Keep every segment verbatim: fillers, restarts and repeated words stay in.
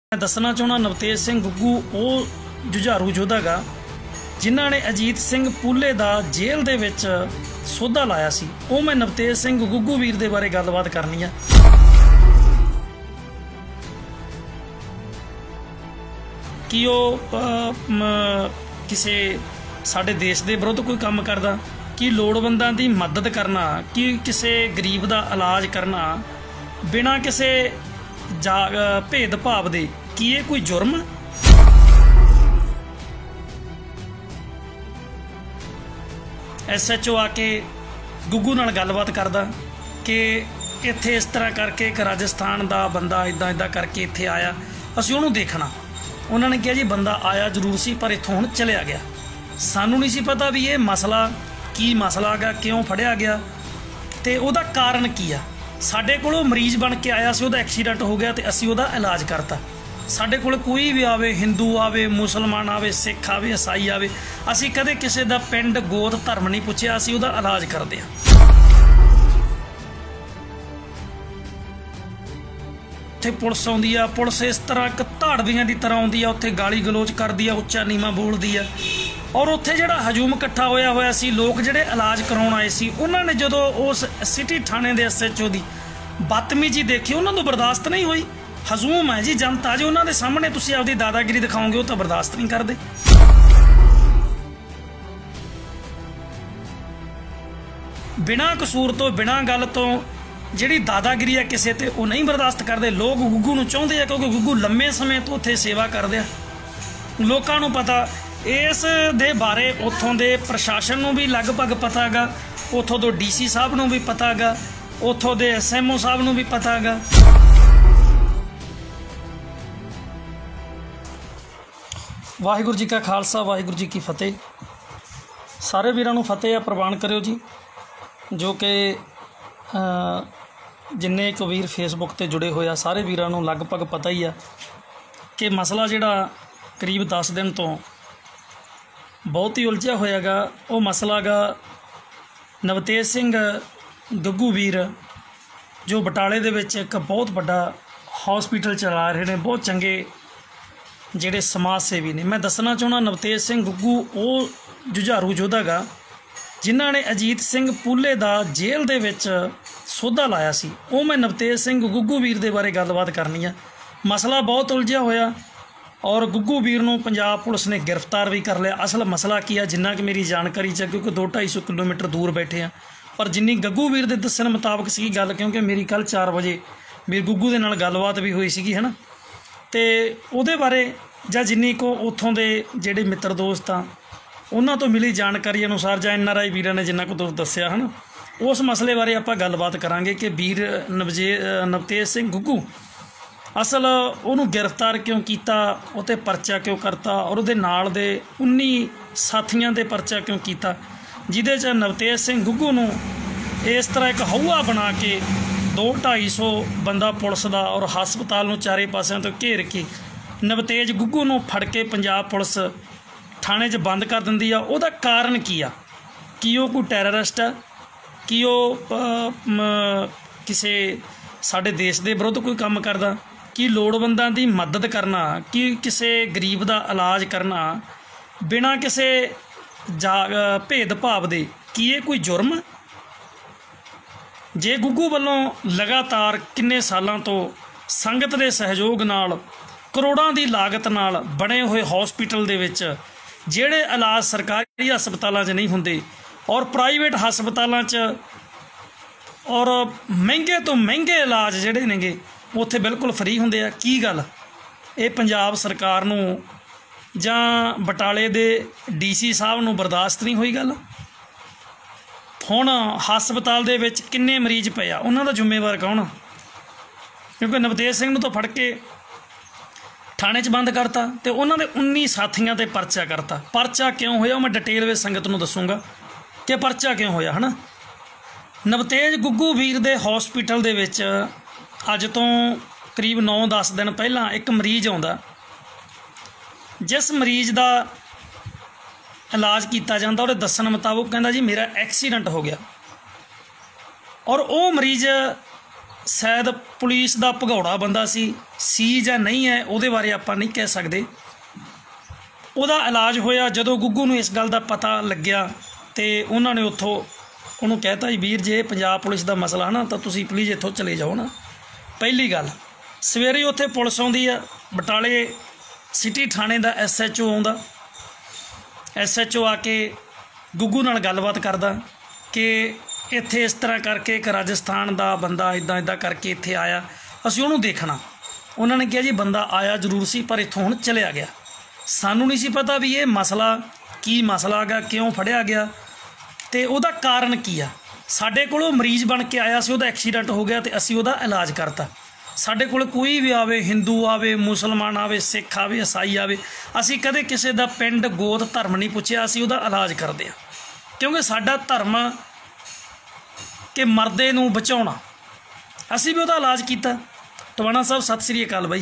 मैं दसना चाहना नवतेज सिंह गुग्गू वो जुझारू योद्धा गा जिन्हों ने अजीत सिंह पूले का जेल दे विच सौदा लाया सी। वो मैं नवतेज सिंह गुग्गू वीर दे बारे गलबात करनी है। कि किसी साडे देश के विरुद्ध कोई काम करदा, कि लोड़वंदां दी मदद करना, कि किसी गरीब का इलाज करना बिना किसी जा भेदभाव दे, कि ये कोई जुर्म? एस एच ओ आके गुग्गू नाल गलबात करदा कि इत्थे इस तरह करके एक राजस्थान का बंदा इदा इदा करके इत्थे आया, असीं उहनूं देखना। उन्होंने कहा जी बंदा आया जरूर सी पर इत्थों हुण चलिया गया। सानू नहीं सी पता भी ये मसला की मसला गा, क्यों फड़िया गया ते उहदा कारण की आ। साडे कोलों मरीज बन के आया सी, उहदा एक्सीडेंट हो गया ते असीं उहदा इलाज करता। साडे कोल कोई भी आवे, हिंदू आवे, मुसलमान आवे, सिख आवे, ईसाई आवे, असीं कदे किसी दा पिंड गोत धर्म नहीं पुछिया, असीं उहदा इलाज करदे आ। उत्थे पुलिस आउंदी आ, पुलिस इस तरह एक धाड़वियां दी तरह आउंदी आ, उत्थे गाली गलोच करदी आ, उच्चा नीवा बोलदी आ। और उत्थे जिहड़ा हजूम इकट्ठा होया होया सी, लोग जिहड़े इलाज कराउण आए सी, उन्हां ने जदों उस सिटी थाणे दे एस एच ओ दी बदतमीजी देखी, उन्हां तों बर्दाश्त नहीं होई। हजूम है जी जनता, जो उन्हां दे सामने तुसीं आपदी दादागिरी दिखाओगे वो तो बर्दाश्त नहीं करदे। बिना कसूर तो, बिना गल तो जिहड़ी दादागिरी है किसी ते वो नहीं बर्दाश्त करते। लोग गुग्गू नूं चाहुंदे आ क्योंकि गुग्गू लंबे समय तो उत्थे सेवा करदे आ। लोकां नूं पता इस दे बारे, उत्थों दे प्रशासन नूं भी लगभग पता गा, उत्थों दो डी सी साहब नूं भी पता गा, उत्थों दे एस एम ओ साहब नूं भी पता गा। वाहिगुरू जी का खालसा, वाहिगुरू जी की फतेह। सारे वीरां नूं फतेह आ प्रवान करियो जी। जो कि जिन्ने क वीर फेसबुक ते जुड़े होए आ, सारे वीरां नूं लगभग पता ही आ कि मसला जिहड़ा करीब दस दिन तो बहुत ही उलझिया होया गा। वो मसला गा नवतेज सिंह गुग्गू वीर जो बटाले दे विच एक बहुत बड़ा हॉस्पिटल चला रहे हैं, बहुत चंगे जिहड़े समाज सेवी ने। मैं दसना चाहना नवतेज सिंह गुग्गू वो जुझारू योद्धा गा जिन्हों ने अजीत सिंह पूले का जेल दे विच सौदा लाया सी। वो मैं नवतेज सिंह गुग्गू वीर दे बारे गलबात करनी है। मसला बहुत उलझिया होया और गुग्गू वीर नूं पंजाब पुलिस ने गिरफ्तार भी कर लिया। असल मसला की है, जिन्ना कि मेरी जानकारी च, क्योंकि दो ढाई सौ किलोमीटर दूर बैठे हैं, पर जिन्नी गग्गू वीर दे दस्सण मुताबक सी गल, क्योंकि मेरी कल चार बजे मेरी गुग्गू दे नाल गलबात भी हुई सी है ना, तो उहदे बारे जां जिन्नी को उत्थों दे जिहड़े मित्र दोस्त आ उन्हां तो मिली जानकारी अनुसार जां एन आर आई वीरां ने जिन्ना को तुहानूं दस्सिया है ना, उस मसले बारे आपां गलबात करांगे कि वीर नवजे नवतेज सिंह गुग्गू असल उन्होंने गिरफ्तार क्यों किया, उते परचा क्यों करता, और उहदे नाल दे उन्नी साथियों दे परचा क्यों किया, जिहदे च नवतेज सिंह गुग्गू नूं इस तरह एक हौआ बना के दो ढाई सौ बंदा पुलिस दा और हस्पताल नूं चारे पासिਆਂ तो घेर के नवतेज गुग्गू नूं फड़ के पंजाब पुलिस थाणे च बंद कर दिंदी आ। उहदा कारण की आ? कि वो कोई टैररिस्ट है, कि वो किसी साडे देश के विरुद्ध कोई काम करदा, कि लोड़वंदां दी मदद करना, कि किसी गरीब का इलाज करना बिना किसी जा भेदभाव दे, कि ये कोई जुर्म? जे गुग्गू वालों लगातार किन्ने सालों तो संगत के सहयोग नाल करोड़ों की लागत नाल बने हुए हॉस्पिटल दे विच जिहड़े इलाज सरकारी हस्पतालों च नहीं हुंदे और प्राइवेट हस्पतालों च और महंगे तो महंगे इलाज जिहड़े नेगे उत्थे बिल्कुल फ्री हुंदे आ। की गल ये पंजाब सरकार नूं जां बटाले दे डी सी साहब नूं बर्दाश्त नहीं होई गल? हुण हस्पताल दे विच किन्ने मरीज पे आ, उन्हां दा जिम्मेवार कौन? क्योंकि नवतेज सिंह नूं तो फड़ के थाणे च बंद करता तो उन्होंने उन्नी साथियों ते परचा करता। परचा क्यों होया मैं डिटेल में संगत नूं दसूँगा कि परचा क्यों होया है ना। नवतेज गुग्गू वीर दे हॉस्पिटल दे विच अज तो करीब नौ दस दिन पहला एक मरीज आउंदा, जिस मरीज का इलाज किया जाता उहदे दस्सण मुताबक कहंदा जी मेरा एक्सीडेंट हो गया, और वो मरीज शायद पुलिस का भगौड़ा बंदा सी सी जां नहीं है, उहदे बारे आपां नहीं कह सकते। उहदा इलाज होया, जदों गुग्गू नूं इस गल का पता लग्या तो उन्होंने उत्थों उन्होंने कहता जी वीर जे पंजाब पुलिस का मसला है ना तो तुसीं प्लीज़ इत्थों चले जाओ ना। पहली गल सवेरे उत्थे पुलिस आउंदी आ, बटाले सिटी थाने का एस एच ओ आउंदा, एस एच ओ आके गुग्गू नाल गलबात करदा कि इत्थे इस तरह करके एक राजस्थान का बंदा इदां इदां करके इत्थे आया, असीं उहनूं देखना। उन्होंने कहा जी बंदा आया जरूर सी पर इत्थों हुण चलिया गया। सानूं नहीं सी पता भी ये मसला की मसला गा, क्यों फड़िया गया तो उहदा कारण की आ। साडे कोलों मरीज़ बन के आया सी, उहदा एक्सीडेंट हो गया तो असीं उहदा इलाज करता। साडे कोल कोई भी आवे, हिंदू आवे, मुसलमान आवे, सिख आवे, ईसाई आवे, असीं कदे किसी दा पिंड गोत धर्म नहीं पुछया, असीं उहदा इलाज करदे आ। क्योंकि साडा धर्म कि मरदे नूं बचाउणा, असीं भी उहदा इलाज कीता। टवाणा साहब सत श्री अकाल बाई।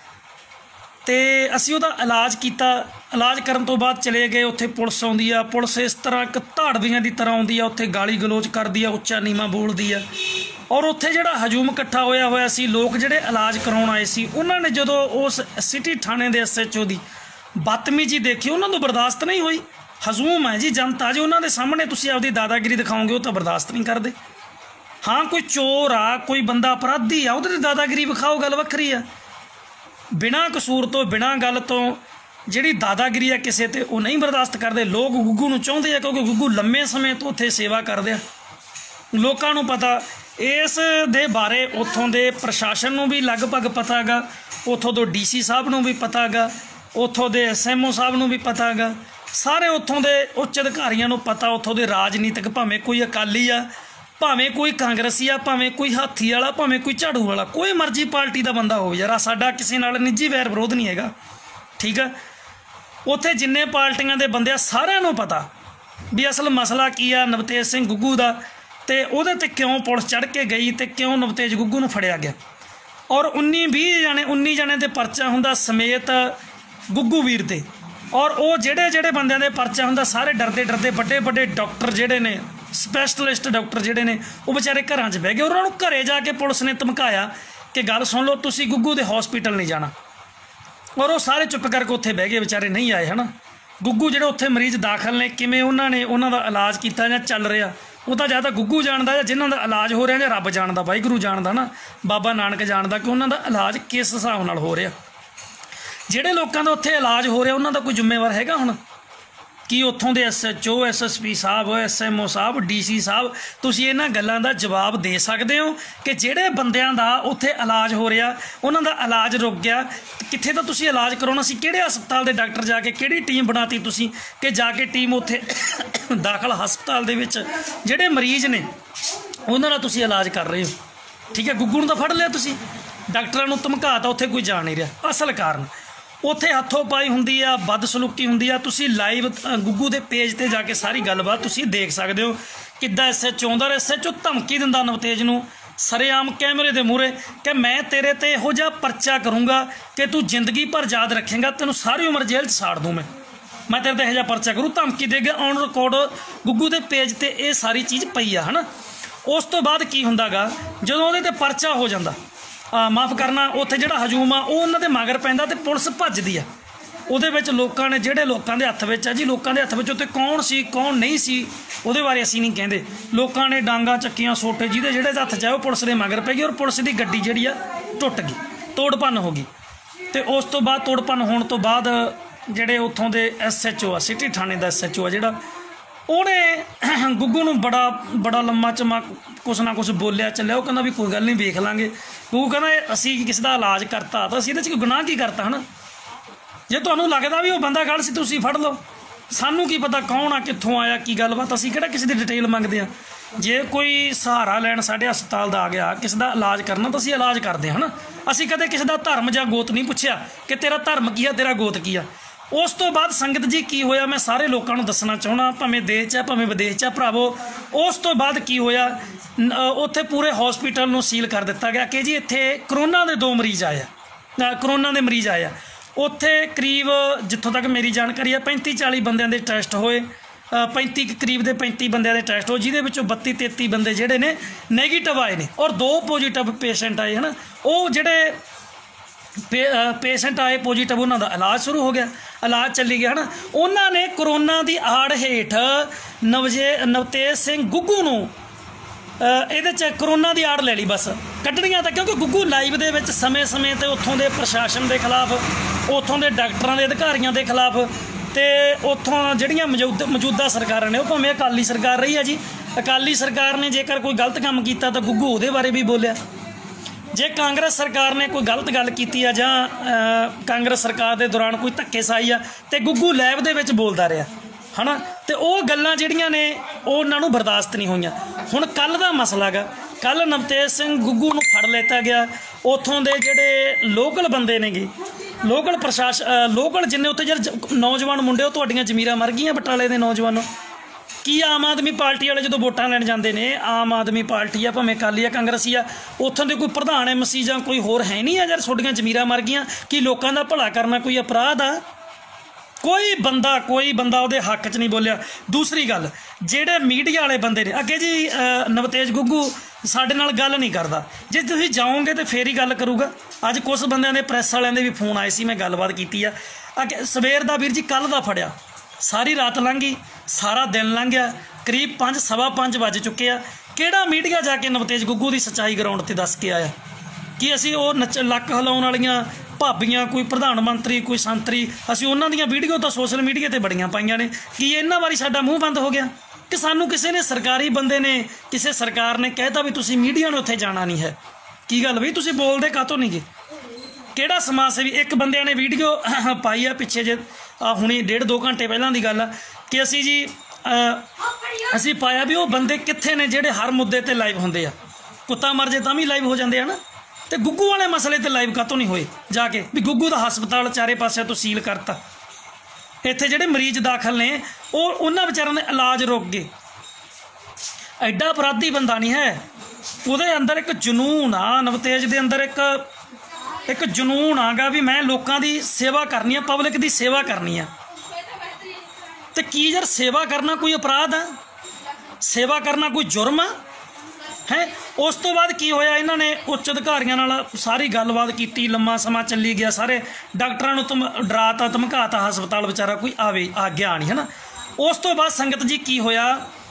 तो असीं उहदा इलाज किया, इलाज करन तो बाद चले गए। उत्थे पुलिस आउंदी आ, पुलिस इस तरह एक धाड़वियां की तरह आउंदी आ, उत्थे गाली गलोच करदी आ, उच्चा नीवा बोलदी आ। और उत्थे जिहड़ा हजूम इकट्ठा होया होया सी, लोग जिहड़े इलाज कराउण आए सी, उन्हां ने जदों उस सिटी थाने दे एस एच ओ दी बदतमीजी देखी, उन्हां नूं बर्दाश्त नहीं हुई। हजूम है जी जनता, जो उन्हां दे सामने तुसीं आपदी दादागिरी दिखाओगे वो तो बर्दाश्त नहीं करदे। हाँ कोई चोर आ, कोई बंदा अपराधी आ, उहदे ते दादागिरी विखाओ, गल वक्खरी आ। बिना कसूर तो बिना गल तो जिहड़ी दादागिरी है किसी ते वो नहीं बर्दाश्त करते। लोग गुग्गू नूं चाहुंदे आ क्योंकि गुग्गू लंबे समय तो उत्थे सेवा करदे आ। लोकां नूं पता इस दे बारे, उत्थों दे प्रशासन नूं भी लगभग पता गा, उत्थों दो डी सी साहब नूं भी पता गा, उत्थों दे एस एम ओ साहब नूं भी पता गा, सारे उत्थों दे उच्च अधिकारियों नूं पता। उत्थों दे राजनीतिक भावें कोई अकाली आ, भावें कोई कांग्रेसी आ, भावें कोई हाथी वाला, भावें कोई झाड़ू वाला, कोई मर्जी पार्टी का बंदा हो यार, साडा किसी नाल निजी वैर विरोध नहीं हैगा, ठीक है। उत्थे जिन्ने पार्टियां दे बंदे सारिਆਂ नूं पता भी असल मसला की आ नवतेज सिंह गुग्गू दा, ते उहदे ते क्यों पुलिस चढ़ के गई ते क्यों नवतेज गुग्गू नूं फड़िया गया। और उन्नी बीह जने उन्नी जने दे परचा हुंदा समेत गुग्गू वीर दे। और वो जेड़े जेड़े बंदियां दे परचा हुंदा सारे डरदे डरदे बड़े बड़े डॉक्टर जेड़े ने, स्पैशलिस्ट डॉक्टर जेड़े ने, वो बेचारे घरां च बह गए। उन्होंने घरे जाके पुलिस ने धमकाया कि गल सुन लो, तुसीं गुग्गू दे हॉस्पिटल नहीं जाना। और वो सारे चुप करके उत्थे बह गए, बेचारे नहीं आए, है ना। गुग्गू जेड़े उत्थे मरीज़ दाखल ने, किवें उन्होंने उन्हां दा इलाज कीता जां चल रहा, वो तो ज़्यादा गुग्गू जानदा जां जिन्हां दा इलाज हो रहा, जां रब जानदा, वाहिगुरू जानदा ना, बाबा नानक जानदा कि उन्हां दा इलाज किस हिसाब नाल हो रहा। जिहड़े लोकां दा उत्थे इलाज हो रहा उन्हां दा कोई जिम्मेवार हैगा हुण कि उत्थों दे S H O, S S P साहब, एस एम ओ साहब, डी सी साहब, तुसीं इन्हां गल्लां दा जवाब दे सकदे हो कि जिहड़े बंदियां दा उत्थे इलाज हो रहा उन्हां दा इलाज रुक गया, कित्थे तां तुसीं इलाज कराउणा सी, किहड़े हस्पताल दे डॉक्टर जाके किहड़ी टीम बनाती तुसीं कि जाके टीम उत्थे दाखल हस्पताल दे विच जिहड़े मरीज़ ने उन्हां दा तुसीं इलाज कर रहे हो, ठीक है। गुग्गू नूं तां फड़ लिया तुसीं, डॉक्टरां नूं धमकाता, उत्थे कोई जा नहीं रहा। असल कारण उत्थे हथों पाई हुंदी आ, बदसलूकी हुंदी आ। तुसीं लाइव गुग्गू दे पेज ते जाके सारी गलबात तुसीं देख सकदे हो किद्दां एस एच ओ आउंदा, एस एच ओ धमकी दिंदा नवतेज नूं सरेआम कैमरे दे मूहरे कि मैं तेरे ते इहो जिहा परचा करूँगा कि तू जिंदगी भर याद रखेंगा, तैनूं सारी उम्र जेल च साड़ दूँ, मैं मैं तेरे ते इहो जिहा परचा करूँ, धमकी दे गया। ऑन रिकॉर्ड गुग्गू दे पेज ते ये सारी चीज़ पई आ, है ना। उस तो बाद की हुंदा गा, जदों उहदे ते परचा हो जांदा, माफ़ करना, उत्थे जिहड़ा हजूम आ वो उन्हां दे मगर पैंदा ते पुलिस भजदी आ। उहदे विच लोकां ने जिहड़े लोकां दे हत्थ विच आ जी, लोकां दे हत्थ विच उत्ते कौन सी कौन नहीं सी उहदे बारे असीं नहीं कहंदे। लोकां ने डांगा चक्कियां, सोटे जिहदे जिहड़े हत्थ च आए पुलिस दे मगर पै गए और पुलिस दी गड्डी जिहड़ी आ टुट गई, तोड़ भन्न हो गई। ते उस तो बाद तोड़ भन्न होण तो बाद जिहड़े उत्थों दे एस एच ओ आ, सिटी थाने दा एस एच ओ आ जिहड़ा, उहने गुग्गू नूं बड़ा बड़ा लम्मा चमा कुछ ना कुछ बोलिया चलिया। वो कहंदा भी कोई गल नहीं, वेख लांगे। गुग्गू कहंदा असीं किसी दा इलाज करता तां असीं इहदे च कोई गुनाह की करता, है ना। जे तुहानूं लगदा भी वो बंदा गलत सी तुसीं फड़ लो, सानूं की पता कौन आ, कित्थों आया, की गलबात, असीं किहड़ा किसी दी डिटेल मंगदे आ। जे कोई सहारा लैण साडे हस्पताल दा आ गया, किसी दा इलाज करना तां असीं इलाज करदे हां, है ना। असीं कदे किसी दा धर्म जां गोत नहीं पुछिया कि तेरा धर्म की आ, तेरा गोत की आ। उस तो बाद संगत जी की होया, मैं सारे लोगों को दसना चाहना, भावें देश च भावें विदेश च भरावो। उस तो बाद की होया, उत्थे पूरे हॉस्पिटल नूं सील कर दिता गया कि जी इत्थे करोना दे दो मरीज आए, करोना दे मरीज आए। उत्थे करीब जित्थों तक मेरी जानकारी है पैंती चाली बंदियां दे टैसट होए, पैंती करीब के पैंती बंदे के टैसट हो, जिहदे विचों बत्ती तेती बंदे जिहड़े ने नैगेटिव आए ने और दो पॉजिटिव पेशेंट आए है ना। वो जिहड़े पे पेशेंट आए पॉजिटिव उन्हों का इलाज शुरू हो गया, इलाज चली गया है ना। उन्होंने कोरोना की आड़ हेठ नवजे नवतेज सिंह गुग्गू नूं ਇਹਦੇ 'ਚ कोरोना की आड़ ले ली बस ਕੱਢਣੀਆਂ ਤਾਂ, क्योंकि गुग्गू लाइव ਦੇ ਵਿੱਚ समय समय ਤੇ ਉੱਥੋਂ ਦੇ ਪ੍ਰਸ਼ਾਸਨ ਦੇ ਖਿਲਾਫ, ਉੱਥੋਂ ਦੇ ਡਾਕਟਰਾਂ ਦੇ ਅਧਿਕਾਰੀਆਂ ਦੇ ਖਿਲਾਫ ਤੇ ਉੱਥੋਂ ਜਿਹੜੀਆਂ ਮੌਜੂਦਾ ਮੌਜੂਦਾ ਸਰਕਾਰਾਂ ਨੇ, ਉਹ ਭਾਵੇਂ ਅਕਾਲੀ ਸਰਕਾਰ ਰਹੀ ਹੈ ਜੀ, ਅਕਾਲੀ ਸਰਕਾਰ ਨੇ ਜੇਕਰ ਕੋਈ ਗਲਤ ਕੰਮ ਕੀਤਾ ਤਾਂ ਗੁੱਗੂ ਉਹਦੇ ਬਾਰੇ ਵੀ ਬੋਲਿਆ। ਜੇ ਕਾਂਗਰਸ ਸਰਕਾਰ ਨੇ ਕੋਈ ਗਲਤ ਗੱਲ ਕੀਤੀ ਆ ਜਾਂ ਕਾਂਗਰਸ ਸਰਕਾਰ ਦੇ ਦੌਰਾਨ ਕੋਈ ਧੱਕੇਸ਼ਾਹੀ ਆ ਤੇ ਗੁੱਗੂ ਲੈਬ ਦੇ ਵਿੱਚ ਬੋਲਦਾ ਰਿਹਾ है ना। तो वो गल्लां जिहड़ियां ने उन्होंने बर्दाश्त नहीं होईयां। हुण कल दा मसला गा, कल नवतेज सिंह गुग्गू नूं फड़ लिता गया, उत्थों दे जिहड़े लोकल बंदे ने गे, लोकल प्रशासन लोकल जिन्ने उत्थे ਜਿਹੜੇ नौजवान मुंडे तुहाडीਆਂ ਜ਼ਮੀਰਾਂ मर गईयां बटाले दे नौजवानों। की आम आदमी पार्टी वाले जो वोटां लैण जांदे ने, आम आदमी पार्टी आ भावें अकाली आ कांग्रेसी आ, उत्थों दे कोई प्रधान एम सी जां कोई होर है नहीं आ यार तुहाडीਆਂ ਜ਼ਮੀਰਾਂ मर गईयां। की लोकां दा भला करना कोई अपराध आ? कोई बंदा कोई बंदा उहदे हक च नहीं बोलिया। दूसरी गल, जेडे मीडिया वाले बंदे ने अगे जी नवतेज गुग्गू साडे नाल गल नहीं करदा, जे तुसीं जाओगे तो फिर ही गल करूगा। अज कुछ बंदियां दे प्रैस वालियां दे भी फोन आए सी, मैं गलबात कीती आ। अगे सवेर दा वीर जी कल दा फड़िया, सारी रात लंघ गई, सारा दिन लंघ गया, करीब पाँच सवा पाँच वज चुके आ। किहड़ा मीडिया जाके नवतेज गुग्गू की सच्चाई ग्राउंड ते दस के आया कि असीं वो नच लक हिलाउण वालियां भाबियां, कोई प्रधान मंत्री, कोई संतरी, असीं उन्हां दीयां वीडियो तो सोशल मीडिया ते बड़ियां पाईयां ने। कि इन्हां वारी साडा मूँह बंद हो गया कि सानूं किसी ने सरकारी बंदे ने, किसी सरकार ने कहता भी तुसीं मीडिया ने उत्थे जाना नहीं है। की गल बई तुसीं बोलदे काहतों नहीं गे? किहड़ा समाज सेवी एक बंदे ने वीडियो पाई है पिछे जे हुणे डेढ़ दो घंटे पहलां दी गल आ कि असीं जी असीं पाया भी वो बंदे कित्थे ने जिहड़े हर मुद्दे ते लाइव हुंदे आ। कुत्ता मर जे तां भी लाइव हो जांदे आ ना। तो गुग्गू वाले मसले ते लाइव कातों नहीं होए जाके भी गुग्गू का हस्पताल चारे पासे तो सील करता, इत्थे जिहड़े मरीज दाखिल ने वो उन्हां बेचारिਆਂ दे इलाज रुक गए। एडा अपराधी बंदा नहीं है, उहदे अंदर एक जनून आ, नवतेज दे अंदर एक एक जनून आगा भी मैं लोगों की सेवा करनी है, पब्लिक की सेवा करनी है। तो की यार सेवा करना कोई अपराध है? सेवा करना कोई जुर्म है? उस तो बाद की होया, इन्होंने उच्च अधिकारियों नाल सारी गलबात की, लम्मा समा चली गया, सारे डॉक्टरों तम डराता धमकाता, हस्पताल बेचारा कोई आवे आ गया नहीं है ना। उस तो बाद संगत जी की होया,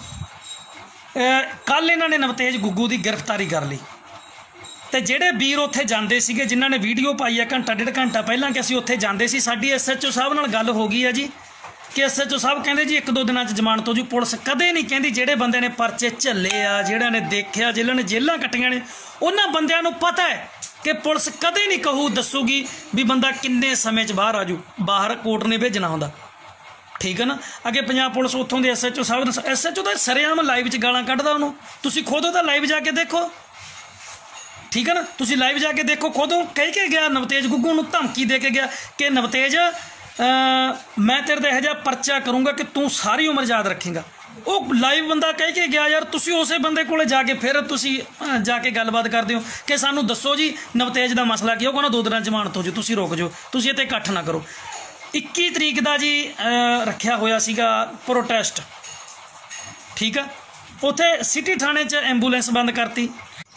कल इन्होंने नवतेज गुग्गू की गिरफ्तारी कर ली। तो जेडे वीर उत्थे जांदे सीगे, जिन्हां ने वीडियो पाई है घंटा डेढ़ घंटा पहलां कि असीं उत्थे जांदे सी, साडी एस एच ओ साहब नाल गल हो गई है जी कि एस एच ओ साहब कहंदे जी एक दो दिनां च जमानत हो जू। पुलिस कदे नहीं कहंदी जेडे बंदे ने परचे झल्ले आ, जिहड़ियां ने देखिया, जिन्हां ने जेलां कट्टियां ने, उन्हां बंदियां नूं पता है कि पुलिस कदे नहीं कहू दसूगी भी बंदा किन्ने समय च बाहर आजू, बाहर कोर्ट ने भेजना हुंदा। ठीक है ना। अगे पंजाब पुलिस उत्थों दे एस एच ओ साहब एस एच ओ दा सरेआम लाइव च गालां कढदा उहनूं, तुसीं खुद ओहदा लाइव जाके देखो। ठीक है ना, तुसीं लाइव जाके देखो, खुद कह के गया नवतेज गुग्गू नूं धमकी दे के गया कि नवतेज आ, मैं तेरे ते इहो जिहा परचा करूँगा कि तू सारी उम्र याद रखेगा। वो लाइव बंदा कह के गया यार, तुसीं उसे बंदे कोले जाके फिर तुसीं जाके गलबात करदे हो कि सानूं दसो जी नवतेज दा मसला की। वो कहना दो दिन जमानत हो जाओ, तुसीं रुक जाओ, तुसीं इत्थे इकट्ठ ना करो। इक्की तरीक का जी रखिया होया सीगा प्रोटेस्ट। ठीक है, उत्थे सिटी थाने च एंबूलेंस बंद करती,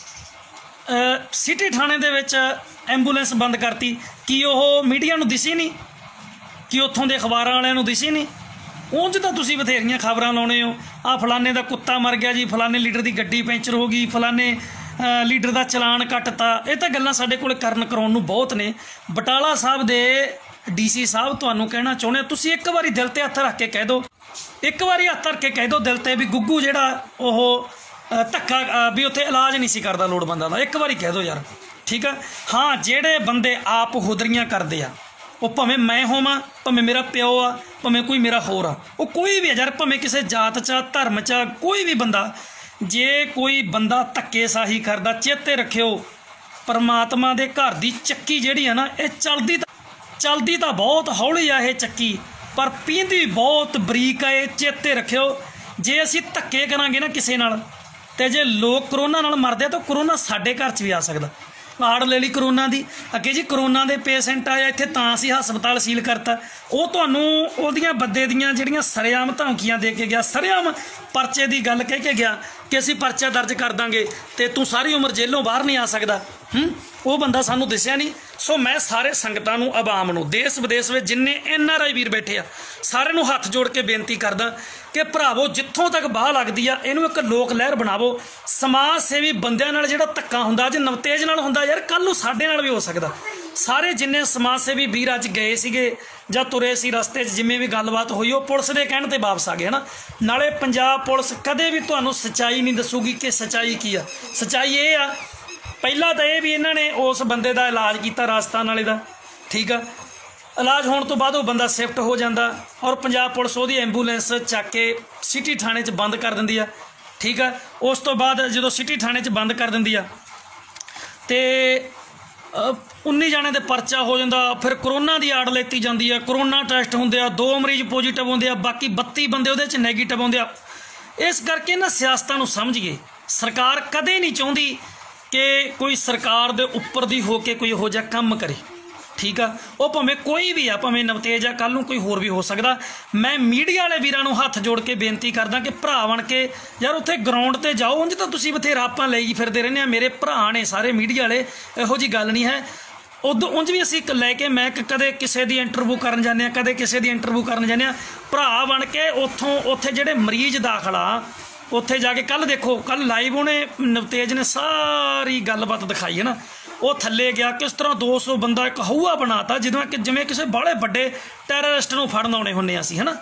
सिटी थाने दे विच एंबूलेंस बंद करती। कि वो मीडिया नूं दिसी नहीं, कि उत्थों दे अखबारां वालियां नूं दिसी नहीं। ਉਂਝ ਤਾਂ ਤੁਸੀਂ ਬਥੇਰੀਆਂ ਖਬਰਾਂ ਲਾਉਣੇ ਹੋ, ਆ ਫਲਾਣੇ ਦਾ ਕੁੱਤਾ ਮਰ ਗਿਆ ਜੀ, ਫਲਾਣੇ ਲੀਡਰ ਦੀ ਗੱਡੀ ਪੈਂਚਰ ਹੋ ਗਈ, ਫਲਾਣੇ ਲੀਡਰ ਦਾ ਚਲਾਨ ਕੱਟਤਾ। ਇਹ ਤਾਂ ਗੱਲਾਂ ਸਾਡੇ ਕੋਲ ਕਰਨ ਕਰਾਉਣ ਨੂੰ ਬਹੁਤ ਨੇ। ਬਟਾਲਾ ਸਾਹਿਬ ਦੇ ਡੀ ਸੀ ਸਾਹਿਬ ਤੁਹਾਨੂੰ ਕਹਿਣਾ ਚਾਹੁੰਦੇ, ਤੁਸੀਂ ਇੱਕ ਵਾਰੀ ਦਿਲ ਤੇ ਹੱਥ ਰੱਖ ਕੇ ਕਹਿ ਦਿਓ, ਇੱਕ ਵਾਰੀ ਹੱਥ ਰੱਖ ਕੇ ਕਹਿ ਦਿਓ ਦਿਲ ਤੇ ਵੀ ਗੁੱਗੂ ਜਿਹੜਾ ਉਹ ਧੱਕਾ ਵੀ ਉੱਥੇ ਇਲਾਜ ਨਹੀਂ ਸੀ ਕਰਦਾ ਲੋੜਵੰਦਾਂ ਦਾ। ਇੱਕ ਵਾਰੀ ਕਹਿ ਦਿਓ ਯਾਰ। ਠੀਕ ਆ। ਹਾਂ, ਜਿਹੜੇ ਬੰਦੇ ਆਪ ਹੁਦਰੀਆਂ ਕਰਦੇ ਆ, ਉਹ ਭਾਵੇਂ ਮੈਂ ਹੋਵਾਂ, ਭਾਵੇਂ ਮੇਰਾ ਪਿਓ ਆ, ਭਾਵੇਂ ਕੋਈ ਮੇਰਾ ਹੋਰ ਆ, ਉਹ ਕੋਈ ਵੀ ਯਾਰ, ਭਾਵੇਂ ਕਿਸੇ ਜਾਤ 'ਚ ਧਰਮ 'ਚ ਕੋਈ ਵੀ ਬੰਦਾ, ਜੇ ਕੋਈ ਬੰਦਾ ਧੱਕੇਸ਼ਾਹੀ ਕਰਦਾ, ਚੇਤੇ ਰੱਖਿਓ ਪਰਮਾਤਮਾ ਦੇ ਘਰ ਦੀ ਚੱਕੀ ਜਿਹੜੀ ਆ ਨਾ, ਇਹ ਚੱਲਦੀ ਚੱਲਦੀ ਤਾਂ ਬਹੁਤ ਹੌਲੀ ਆ ਇਹ ਚੱਕੀ, ਪਰ ਪੀਂਦੀ ਬਹੁਤ ਬਰੀਕ ਆ ਇਹ। ਚੇਤੇ ਰੱਖਿਓ, ਜੇ ਅਸੀਂ ਧੱਕੇ ਕਰਾਂਗੇ ਨਾ ਕਿਸੇ ਨਾਲ, ਤੇ ਜੇ ਲੋਕ ਕਰੋਨਾ ਨਾਲ ਮਰਦੇ ਆ ਤਾਂ ਕਰੋਨਾ ਸਾਡੇ ਘਰ 'ਚ ਵੀ ਆ ਸਕਦਾ। ਆੜ ਲੈ ਲਈ ਕਰੋਨਾ ਦੀ। ਅੱਗੇ ਜੀ ਕਰੋਨਾ ਦੇ ਪੇਸ਼ੈਂਟ ਆਇਆ ਇੱਥੇ ਤਾਂ ਅਸੀਂ ਹਸਪਤਾਲ ਸੀਲ ਕਰਤਾ। ਉਹ ਤੁਹਾਨੂੰ ਉਹਦੀਆਂ ਬੰਦੇ ਦੀਆਂ ਜਿਹੜੀਆਂ ਸਰੇਆਮ ਧਮਕੀਆਂ ਦੇ ਕੇ ਗਿਆ, ਸਰੇਆਮ ਪਰਚੇ ਦੀ ਗੱਲ ਕਹਿ ਕੇ ਗਿਆ ਕਿ ਅਸੀਂ ਪਰਚਾ ਦਰਜ ਕਰ ਦਾਂਗੇ ਤੇ ਤੂੰ ਸਾਰੀ ਉਮਰ ਜੇਲੋਂ ਬਾਹਰ ਨਹੀਂ ਆ ਸਕਦਾ। ਹੂੰ ਉਹ ਬੰਦਾ ਸਾਨੂੰ ਦਿਸਿਆ ਨਹੀਂ। ਸੋ ਮੈਂ ਸਾਰੇ ਸੰਗਤਾਂ ਨੂੰ, ਆਵਾਮ ਨੂੰ, ਦੇਸ਼ ਵਿਦੇਸ਼ ਵਿੱਚ ਜਿੰਨੇ ਐਨ ਆਰ ਆਈ ਵੀਰ ਬੈਠੇ ਆ ਸਾਰਿਆਂ ਨੂੰ ਹੱਥ ਜੋੜ ਕੇ ਬੇਨਤੀ ਕਰਦਾ ਕਿ ਭਰਾਵੋ ਜਿੱਥੋਂ ਤੱਕ ਬਾਹ ਲੱਗਦੀ ਆ ਇਹਨੂੰ ਇੱਕ ਲੋਕ ਲਹਿਰ ਬਣਾਵੋ। ਸਮਾਜ ਸੇਵੀ ਬੰਦਿਆਂ ਨਾਲ ਜਿਹੜਾ ਧੱਕਾ ਹੁੰਦਾ ਅੱਜ ਨਵਤੇਜ ਨਾਲ ਹੁੰਦਾ, ਯਾਰ ਕੱਲ੍ਹ ਨੂੰ ਸਾਡੇ ਨਾਲ ਵੀ ਹੋ ਸਕਦਾ। ਸਾਰੇ ਜਿੰਨੇ ਸਮਾਜ ਸੇਵੀ ਵੀਰ ਅੱਜ ਗਏ ਸੀਗੇ ਜਾਂ ਤੁਰੇ ਸੀ ਰਸਤੇ 'ਚ, ਜਿਵੇਂ ਵੀ ਗੱਲਬਾਤ ਹੋਈ ਉਹ ਪੁਲਿਸ ਦੇ ਕਹਿਣ ਤੇ ਵਾਪਸ ਆ ਗਏ ਨਾ। ਨਾਲੇ ਪੰਜਾਬ ਪੁਲਿਸ ਕਦੇ ਵੀ ਤੁਹਾਨੂੰ ਸੱਚਾਈ ਨਹੀਂ ਦੱਸੂਗੀ ਕਿ ਸੱਚਾਈ ਕੀ ਆ। ਸੱਚਾਈ ਇਹ ਆ, ਪਹਿਲਾਂ ਤਾਂ ਇਹ ਵੀ ਇਹਨਾਂ ਨੇ ਉਸ ਬੰਦੇ ਦਾ ਇਲਾਜ ਕੀਤਾ ਰਾਜਸਥਾਨ ਵਾਲੇ ਦਾ, ਠੀਕ ਆ। ਇਲਾਜ ਹੋਣ ਤੋਂ ਬਾਅਦ ਉਹ ਬੰਦਾ ਸ਼ਿਫਟ ਹੋ ਜਾਂਦਾ ਔਰ ਪੰਜਾਬ ਪੁਲਿਸ ਉਹਦੀ ਐਂਬੂਲੈਂਸ ਚੱਕ ਕੇ ਸਿਟੀ ਥਾਣੇ 'ਚ ਬੰਦ ਕਰ ਦਿੰਦੀ ਆ, ਠੀਕ ਆ। ਉਸ ਤੋਂ ਬਾਅਦ ਜਦੋਂ ਸਿਟੀ ਥਾਣੇ 'ਚ ਬੰਦ ਕਰ ਦਿੰਦੀ ਆ ਤੇ ਉੱਨੀ ਜਾਣੇ ਦੇ ਪਰਚਾ ਹੋ ਜਾਂਦਾ। ਫਿਰ ਕਰੋਨਾ ਦੀ ਆੜ ਲੈਤੀ ਜਾਂਦੀ ਆ, ਕਰੋਨਾ ਟੈਸਟ ਹੁੰਦੇ ਆ, ਦੋ ਮਰੀਜ਼ ਪੋਜੀਟਿਵ ਆਉਂਦੇ ਆ, ਬਾਕੀ ਬੱਤੀ ਬੰਦੇ ਉਹਦੇ 'ਚ ਨੈਗੇਟਿਵ ਆਉਂਦੇ ਆ। ਇਸ ਕਰਕੇ ਨਾ ਸਿਆਸਤਾਂ ਨੂੰ ਸਮਝੀਏ। ਸਰਕਾਰ ਕਦੇ ਨਹੀਂ ਚਾਹੁੰਦੀ ਕਿ ਕੋਈ ਸਰਕਾਰ ਦੇ ਉੱਪਰ ਦੀ ਹੋ ਕੇ ਕੋਈ ਇਹੋ ਜਿਹਾ ਕੰਮ ਕਰੇ, ਠੀਕ ਆ। ਉਹ ਭਾਵੇਂ ਕੋਈ ਵੀ ਆ, ਭਾਵੇਂ ਨਵਤੇਜ ਆ, ਕੱਲ੍ਹ ਨੂੰ ਕੋਈ ਹੋਰ ਵੀ ਹੋ ਸਕਦਾ। ਮੈਂ ਮੀਡੀਆ ਵਾਲੇ ਵੀਰਾਂ ਨੂੰ ਹੱਥ ਜੋੜ ਕੇ ਬੇਨਤੀ ਕਰਦਾ ਕਿ ਭਰਾ ਬਣ ਕੇ ਯਾਰ ਉੱਥੇ ਗਰਾਊਂਡ 'ਤੇ ਜਾਓ। ਉਂਝ ਤਾਂ ਤੁਸੀਂ ਬਥੇਰਾ ਆਪਾਂ ਲਈ ਫਿਰਦੇ ਰਹਿੰਦੇ ਆ, ਮੇਰੇ ਭਰਾ ਨੇ ਸਾਰੇ ਮੀਡੀਆ ਵਾਲੇ, ਇਹੋ ਜਿਹੀ ਗੱਲ ਨਹੀਂ ਹੈ। ਉਦੋਂ ਉਂਝ ਵੀ ਅਸੀਂ ਲੈ ਕੇ ਮੈਂ ਕਦੇ ਕਿਸੇ ਦੀ ਇੰਟਰਵਿਊ ਕਰਨ ਜਾਂਦੇ ਹਾਂ, ਕਦੇ ਕਿਸੇ ਦੀ ਇੰਟਰਵਿਊ ਕਰਨ ਜਾਂਦੇ ਹਾਂ। ਭਰਾ ਬਣ ਕੇ ਉੱਥੋਂ ਉੱਥੇ ਜਿਹੜੇ ਮਰੀਜ਼ ਦਾਖਲ ਆ ਉੱਥੇ ਜਾ ਕੇ, ਕੱਲ੍ਹ ਦੇਖੋ, ਕੱਲ੍ਹ ਲਾਈਵ ਉਹਨੇ ਨਵਤੇਜ ਨੇ ਸਾਰੀ ਗੱਲਬਾਤ ਦਿਖਾਈ ਹੈ ਨਾ। ਉਹ ਥੱਲੇ ਗਿਆ ਕਿਸ ਤਰ੍ਹਾਂ ਦੋ ਸੌ ਬੰਦਾ ਇੱਕ ਹਊਆ ਬਣਾਤਾ, ਜਿਵੇਂ ਕਿ ਜਿਵੇਂ ਕਿਸੇ ਬਾਹਲੇ ਵੱਡੇ ਟੈਰਰਿਸਟ ਨੂੰ ਫੜਨ ਆਉਣੇ ਹੁੰਦੇ ਅਸੀਂ, ਹੈ ਨਾ,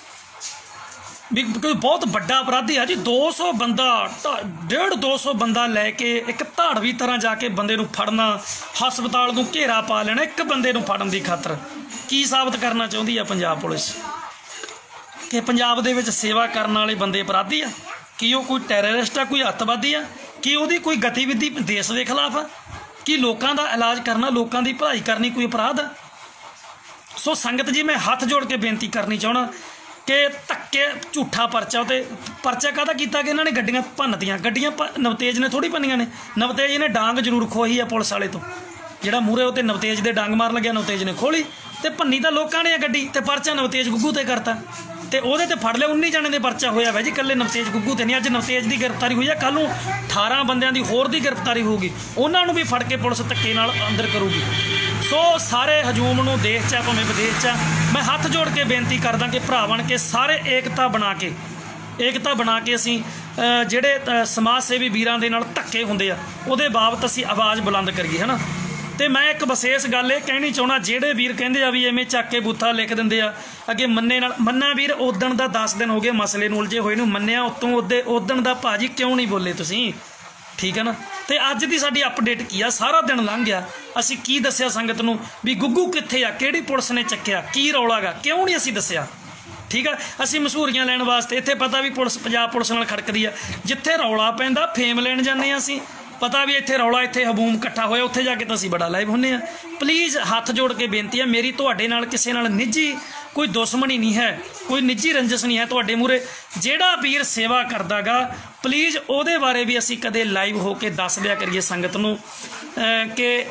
ਵੀ ਕੋਈ ਬਹੁਤ ਵੱਡਾ ਅਪਰਾਧੀ ਆ ਜੀ। ਦੋ ਸੌ ਬੰਦਾ, ਡੇਢ ਦੋ ਸੌ ਬੰਦਾ ਲੈ ਕੇ ਇੱਕ ਧਾੜਵੀ ਤਰ੍ਹਾਂ ਜਾ ਕੇ ਬੰਦੇ ਨੂੰ ਫੜਨਾ, ਹਸਪਤਾਲ ਨੂੰ ਘੇਰਾ ਪਾ ਲੈਣਾ ਇੱਕ ਬੰਦੇ ਨੂੰ ਫੜਨ ਦੀ ਖਾਤਰ। ਕੀ ਸਾਬਤ ਕਰਨਾ ਚਾਹੁੰਦੀ ਆ ਪੰਜਾਬ ਪੁਲਿਸ? ਕਿ ਪੰਜਾਬ ਦੇ ਵਿੱਚ ਸੇਵਾ ਕਰਨ ਵਾਲੇ ਬੰਦੇ ਅਪਰਾਧੀ ਆ? ਕੀ ਉਹ ਕੋਈ ਟੈਰਰਿਸਟ ਆ, ਕੋਈ ਅੱਤਵਾਦੀ ਆ? ਕੀ ਉਹਦੀ ਕੋਈ ਗਤੀਵਿਧੀ ਦੇਸ਼ ਦੇ ਖਿਲਾਫ ਆ? ਕੀ ਲੋਕਾਂ ਦਾ ਇਲਾਜ ਕਰਨਾ, ਲੋਕਾਂ ਦੀ ਭਲਾਈ ਕਰਨੀ ਕੋਈ ਅਪਰਾਧ ਆ? ਸੋ ਸੰਗਤ ਜੀ, ਮੈਂ ਹੱਥ ਜੋੜ ਕੇ ਬੇਨਤੀ ਕਰਨੀ ਚਾਹੁੰਦਾ ਕਿ ਧੱਕੇ ਝੂਠਾ ਪਰਚਾ, ਤੇ ਪਰਚਾ ਕਾਹਦਾ ਕੀਤਾ ਕਿ ਇਹਨਾਂ ਨੇ ਗੱਡੀਆਂ ਭੰਨਤੀਆਂ। ਗੱਡੀਆਂ ਨਵਤੇਜ ਨੇ ਥੋੜ੍ਹੀ ਭੰਨੀਆਂ ਨੇ, ਨਵਤੇਜ ਨੇ ਡਾਂਗ ਜ਼ਰੂਰ ਖੋਹੀ ਆ ਪੁਲਿਸ ਵਾਲੇ ਤੋਂ। ਜਿਹੜਾ ਮੂਹਰੇ ਉਹ 'ਤੇ ਨਵਤੇਜ ਦੇ ਡਾਂਗ ਮਾਰਨ ਲੱਗਿਆ, ਨਵਤੇਜ ਨੇ ਖੋਲੀ ਤੇ ਭੰਨੀ ਤਾਂ ਲੋਕਾਂ ਨੇ ਆ ਗੱਡੀ, ਤੇ ਪਰਚਾ ਨਵਤੇਜ ਗੁੱਗੂ 'ਤੇ ਕਰਤਾ ਤੇ ਉਹਦੇ 'ਤੇ ਫੜ ਲਿਆ। ਉੱਨੀ ਜਣੇ ਦੇ ਪਰਚਾ ਹੋਇਆ ਵਾ ਜੀ, ਇਕੱਲੇ ਨਵਤੇਜ ਗੁੱਗੂ 'ਤੇ ਨਹੀਂ। ਅੱਜ ਨਵਤੇਜ ਦੀ ਗ੍ਰਿਫਤਾਰੀ ਹੋਈ ਆ, ਕੱਲ੍ਹ ਨੂੰ ਅਠਾਰਾਂ ਬੰਦਿਆਂ ਦੀ ਹੋਰ ਦੀ ਗ੍ਰਿਫਤਾਰੀ ਹੋਊਗੀ, ਉਹਨਾਂ ਨੂੰ ਵੀ ਫੜ ਕੇ ਪੁਲਿਸ ਧੱਕੇ ਨਾਲ ਅੰਦਰ ਕਰੂਗੀ। ਸੋ ਸਾਰੇ ਹਜੂਮ ਨੂੰ, ਦੇਸ਼ 'ਚ ਭਾਵੇਂ ਵਿਦੇਸ਼ 'ਚ, ਮੈਂ ਹੱਥ ਜੋੜ ਕੇ ਬੇਨਤੀ ਕਰਦਾ ਕਿ ਭਰਾ ਬਣ ਕੇ ਸਾਰੇ ਏਕਤਾ ਬਣਾ ਕੇ ਏਕਤਾ ਬਣਾ ਕੇ ਅਸੀਂ ਜਿਹੜੇ ਸਮਾਜ ਸੇਵੀ ਵੀਰਾਂ ਦੇ ਨਾਲ ਧੱਕੇ ਹੁੰਦੇ ਆ ਉਹਦੇ ਬਾਬਤ ਅਸੀਂ ਆਵਾਜ਼ ਬੁਲੰਦ ਕਰੀਏ, ਹੈ ਨਾ। ਤੇ ਮੈਂ ਇੱਕ ਵਿਸ਼ੇਸ਼ ਗੱਲ ਇਹ ਕਹਿਣੀ ਚਾਹੁੰਦਾ, ਜਿਹੜੇ ਵੀਰ ਕਹਿੰਦੇ ਆ ਵੀ ਐਵੇਂ ਚੱਕ ਕੇ ਬੂਥਾ ਲਿਖ ਦਿੰਦੇ ਆ ਅੱਗੇ ਮੰਨੇ ਨਾਲ, ਮੰਨਾ ਵੀਰ ਉਦਣ ਦਾ ਦਸ ਦਿਨ ਹੋ ਗਏ ਮਸਲੇ ਨੂੰ ਉਲਝੇ ਹੋਏ ਨੂੰ, ਮੰਨਿਆ ਉਤੋਂ ਉਹਦੇ ਉਦਣ ਦਾ ਭਾਜੀ ਕਿਉਂ ਨਹੀਂ ਬੋਲੇ ਤੁਸੀਂ, ਠੀਕ ਹੈ ਨਾ। ਤੇ ਅੱਜ ਦੀ ਸਾਡੀ ਅਪਡੇਟ ਕੀ ਆ? ਸਾਰਾ ਦਿਨ ਲੰਘ ਗਿਆ, ਅਸੀਂ ਕੀ ਦੱਸਿਆ ਸੰਗਤ ਨੂੰ ਵੀ ਗੁੱਗੂ ਕਿੱਥੇ ਆ, ਕਿਹੜੀ ਪੁਲਿਸ ਨੇ ਚੱਕਿਆ, ਕੀ ਰੌਲਾ ਗਾ, ਕਿਉਂ ਨਹੀਂ ਅਸੀਂ ਦੱਸਿਆ, ਠੀਕ ਆ। ਅਸੀਂ ਮਸ਼ਹੂਰੀਆਂ ਲੈਣ ਵਾਸਤੇ ਇੱਥੇ ਪਤਾ ਵੀ ਪੁਲਿਸ ਪੰਜਾਬ ਪੁਲਿਸ ਨਾਲ ਖੜਕਦੀ ਆ, ਜਿੱਥੇ ਰੌਲਾ ਪੈਂਦਾ ਫੇਮ ਲੈਣ ਜਾਂਦੇ ਹਾਂ ਅਸੀਂ, ਪਤਾ ਵੀ ਇੱਥੇ ਰੌਲਾ, ਇੱਥੇ ਹਬੂਮ ਇਕੱਠਾ ਹੋਇਆ, ਉੱਥੇ ਜਾ ਕੇ ਤਾਂ ਅਸੀਂ ਬੜਾ ਲਾਈਵ ਹੁੰਦੇ ਹਾਂ। ਪਲੀਜ਼ ਹੱਥ ਜੋੜ ਕੇ ਬੇਨਤੀ ਹੈ ਮੇਰੀ, ਤੁਹਾਡੇ ਨਾਲ ਕਿਸੇ ਨਾਲ ਨਿੱਜੀ ਕੋਈ ਦੁਸ਼ਮਣੀ ਨਹੀਂ ਹੈ, ਕੋਈ ਨਿੱਜੀ ਰੰਜਿਸ਼ ਨਹੀਂ ਹੈ ਤੁਹਾਡੇ ਮੂਹਰੇ। ਜਿਹੜਾ ਵੀਰ ਸੇਵਾ ਕਰਦਾ ਗਾ ਪਲੀਜ਼ ਉਹਦੇ ਬਾਰੇ ਵੀ ਅਸੀਂ ਕਦੇ ਲਾਈਵ ਹੋ ਕੇ ਦੱਸ ਦਿਆ ਕਰੀਏ ਸੰਗਤ ਨੂੰ ਕਿ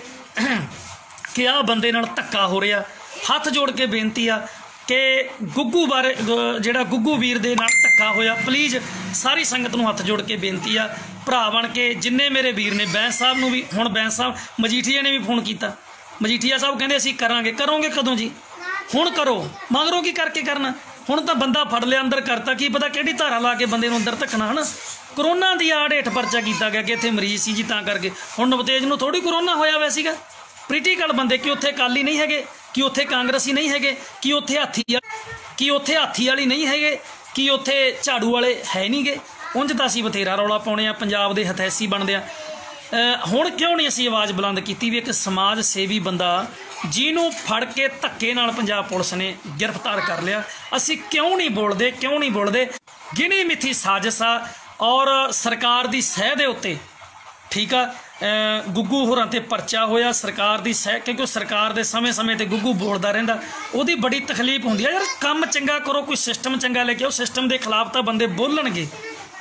ਕਿ ਆਹ ਬੰਦੇ ਨਾਲ ਧੱਕਾ ਹੋ ਰਿਹਾ। ਹੱਥ ਜੋੜ ਕੇ ਬੇਨਤੀ ਆ ਕਿ ਗੁੱਗੂ ਬਾਰੇ, ਜਿਹੜਾ ਗੁੱਗੂ ਵੀਰ ਦੇ ਨਾਲ ਧੱਕਾ ਹੋਇਆ, ਪਲੀਜ਼ ਸਾਰੀ ਸੰਗਤ ਨੂੰ ਹੱਥ ਜੋੜ ਕੇ ਬੇਨਤੀ ਆ ਭਰਾ ਬਣ ਕੇ, ਜਿੰਨੇ ਮੇਰੇ ਵੀਰ ਨੇ, ਬੈਂਸ ਸਾਹਿਬ ਨੂੰ ਵੀ, ਹੁਣ ਬੈਂਸ ਸਾਹਿਬ ਮਜੀਠੀਆ ਨੇ ਵੀ ਫੋਨ ਕੀਤਾ, ਮਜੀਠੀਆ ਸਾਹਿਬ ਕਹਿੰਦੇ ਅਸੀਂ ਕਰਾਂਗੇ। ਕਰੋਗੇ ਕਦੋਂ ਜੀ? ਹੁਣ ਕਰੋ, ਮਗਰੋਂ ਕੀ ਕਰਕੇ ਕਰਨਾ? ਹੁਣ ਤਾਂ ਬੰਦਾ ਫੜ ਲਿਆ, ਅੰਦਰ ਕਰਤਾ, ਕੀ ਪਤਾ ਕਿਹੜੀ ਧਾਰਾ ਲਾ ਕੇ ਬੰਦੇ ਨੂੰ ਅੰਦਰ ਧੱਕਣਾ, ਹੈ ਨਾ। ਕਰੋਨਾ ਦੀ ਆੜ ਹੇਠ ਪਰਚਾ ਕੀਤਾ ਗਿਆ ਕਿ ਇੱਥੇ ਮਰੀਜ਼ ਸੀ ਜੀ ਤਾਂ ਕਰਕੇ। ਹੁਣ ਨਵਤੇਜ ਨੂੰ ਥੋੜ੍ਹੀ ਕਰੋਨਾ ਹੋਇਆ ਹੋਇਆ ਸੀਗਾ। ਪ੍ਰੀਟੀਕਲ ਬੰਦੇ, ਕਿ ਉੱਥੇ ਅਕਾਲੀ ਨਹੀਂ ਹੈਗੇ, ਕਿ ਉੱਥੇ ਕਾਂਗਰਸੀ ਨਹੀਂ ਹੈਗੇ, ਕਿ ਉੱਥੇ ਹਾਥੀ ਕਿ ਉੱਥੇ ਹਾਥੀ ਵਾਲੀ ਨਹੀਂ ਹੈਗੇ, ਕਿ ਉੱਥੇ ਝਾੜੂ ਵਾਲੇ ਹੈ ਨਹੀਂ ਗੇ। ਉਂਝ ਤਾਂ ਅਸੀਂ ਬਥੇਰਾ ਰੌਲਾ ਪਾਉਣੇ ਆ, ਪੰਜਾਬ ਦੇ ਹਥੈਸੀ ਬਣਦੇ ਆ। ਹੁਣ ਕਿਉਂ ਨਹੀਂ ਅਸੀਂ ਆਵਾਜ਼ ਬੁਲੰਦ ਕੀਤੀ ਵੀ ਇੱਕ ਸਮਾਜ ਸੇਵੀ ਬੰਦਾ ਜਿਹਨੂੰ ਫੜ ਕੇ ਧੱਕੇ ਨਾਲ ਪੰਜਾਬ ਪੁਲਿਸ ਨੇ ਗ੍ਰਿਫਤਾਰ ਕਰ ਲਿਆ, ਅਸੀਂ ਕਿਉਂ ਨਹੀਂ ਬੋਲਦੇ? ਕਿਉਂ ਨਹੀਂ ਬੋਲਦੇ? ਗਿਣੀ ਮਿੱਥੀ ਸਾਜ਼ਿਸ਼ ਆ ਔਰ ਸਰਕਾਰ ਦੀ ਸਹਿ ਦੇ ਉੱਤੇ, ਠੀਕ ਆ। ਗੁੱਗੂ ਹੋਰਾਂ 'ਤੇ ਪਰਚਾ ਹੋਇਆ, ਸਰਕਾਰ ਦੀ ਸਹਿ, ਕਿਉਂਕਿ ਸਰਕਾਰ ਦੇ ਸਮੇਂ ਸਮੇਂ 'ਤੇ ਗੁੱਗੂ ਬੋਲਦਾ ਰਹਿੰਦਾ, ਉਹਦੀ ਬੜੀ ਤਕਲੀਫ ਹੁੰਦੀ ਆ। ਯਾਰ ਕੰਮ ਚੰਗਾ ਕਰੋ, ਕੋਈ ਸਿਸਟਮ ਚੰਗਾ ਲੈ ਕੇ ਆਓ, ਸਿਸਟਮ ਦੇ ਖਿਲਾਫ ਤਾਂ ਬੰਦੇ ਬੋਲਣਗੇ,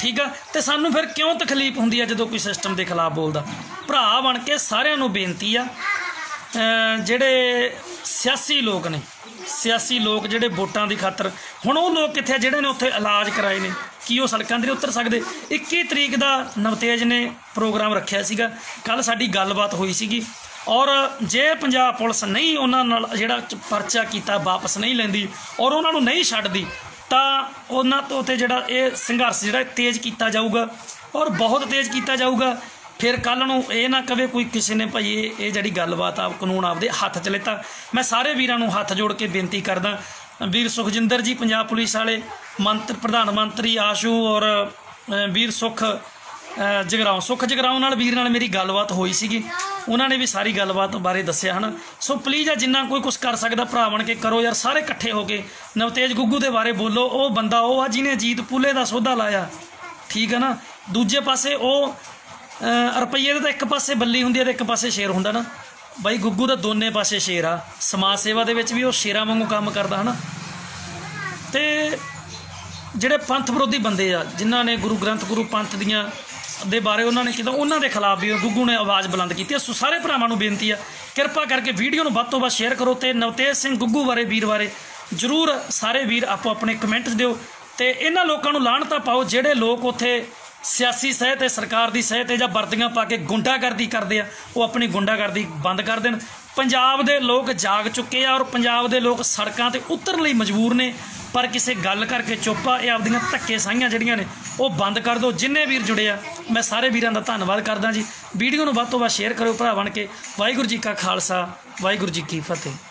ठीक है। तो सानू फिर क्यों तकलीफ होंदी है जो कोई सिस्टम के खिलाफ बोलता। भरा बन के सारिਆਂ ਨੂੰ बेनती आ, ਜਿਹੜੇ सियासी लोग ने सियासी लोग ਜਿਹੜੇ वोटां की खातर हुण ਉਹ लोग कित्थे ਜਿਹੜੇ ने उत्थे इलाज कराए ने की वो सड़कों ते उतर सकते। इक्की तरीक का नवतेज ने प्रोग्राम रखिया सीगा, कल साडी गलबात हुई सीगी और जे पंजाब पुलिस नहीं उन्हां नाल जिहड़ा परचा कीता वापस नहीं लैंदी और उन्हां नूं नहीं छड्डदी तां उन्हां तो ते जिहड़ा ये संघर्ष जिहड़ा तेज़ किया जाऊगा और बहुत तेज़ किया जाऊगा। फिर कल नूं ये ना कवे कोई किसी ने भाई ये जिहड़ी गलबात आ कानून आपदे हत्थ च लेता। मैं सारे वीरां नूं हत्थ जोड़ के बेनती करदा, वीर सुखजिंदर जी पंजाब पुलिस वाले, मंत्री प्रधानमंत्री आशू और वीर सुख जगराओं सुख जगराओं नाल वीर नाल मेरी गलबात हुई सीगी, उन्होंने भी सारी गलबात बारे दस्सिया है ना। सो प्लीज़ आ जिन्ना कोई कुछ कर सकता भरा बन के करो यार, सारे इकट्ठे हो के नवतेज गुग्गू के बारे बोलो। वो बंदा वो आ जिन्हें जीत पुले का सौदा लाया, ठीक है ना। दूजे पासे वो रुपये तो एक पासे बल्ली होंदी है, एक पासे शेर होंदा ना। बई गुग्गू तो दोने पासे शेर आ, समाज सेवा दे विच भी वो शेरां वांगू काम करदा है ना। ते जिहड़े पंथ विरोधी बंदे आ जिन्हां ने गुरु ग्रंथ गुरु पंथ दियां दे बारे उन्होंने किया, उन्होंने खिलाफ भी गुग्गू ने आवाज़ बुलंद की। सो सारे भरावां नूं बेनती है किरपा करके वीडियो नूं वध तों वध शेयर करो तो नवतेज सिंह गुग्गू बारे वीर बारे जरूर सारे वीर आपो अपने कमेंट दिओ ते इन्हां लोकां नूं लाहणत पाओ जिहड़े लोग उत्थे सियासी सह ते सरकार की सह ते जां वर्दियां पा के गुंडागर्दी करते हैं, वो अपनी गुंडागर्दी बंद कर देन। पंजाब दे लोग जाग चुके हैं और पंजाब दे लोग सड़कों ते उतरन लई मजबूर ने, पर किसी गल करके चुप आ। ये आपदियां धक्के साहियां जिहड़ियां ने वो बंद कर दो। जिन्ने वीर जुड़े आ मैं सारे वीरां दा धन्नवाद करदा जी। वीडियो नूं वध तों वध शेयर करो भरा बन के। वाहिगुरू जी का खालसा वाहिगुरू जी की फतेह।